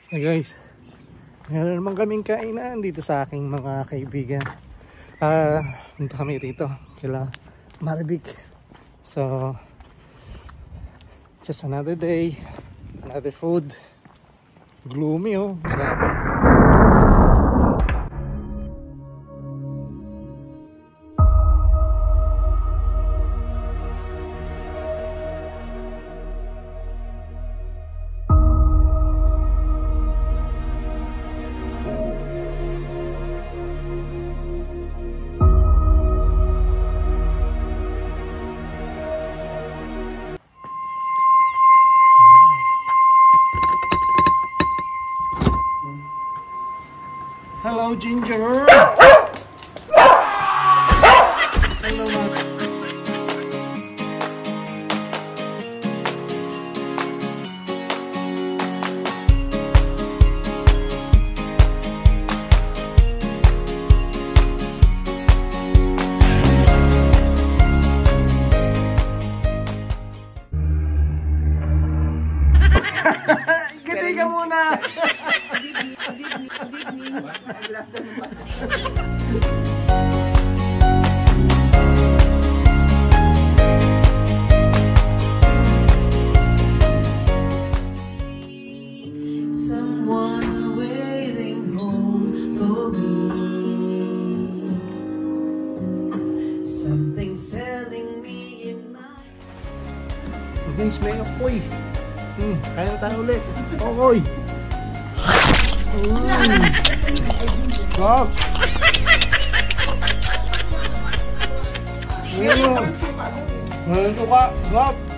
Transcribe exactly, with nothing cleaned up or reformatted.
Hey guys, meron naman kaming kainan dito sa aking mga kaibigan. Ah, uh, punta kami rito kila Marivic. So, just another day, another food. Gloomy oh, grabe. Hello, Ginger. Hello, Matt. Gati ka muna. Someone waiting home for me. Something's telling me in my. Guys, may apoy. Hmm, kaya na tayo ulit. Okoy. Stop! Ano? Ano ka? Stop!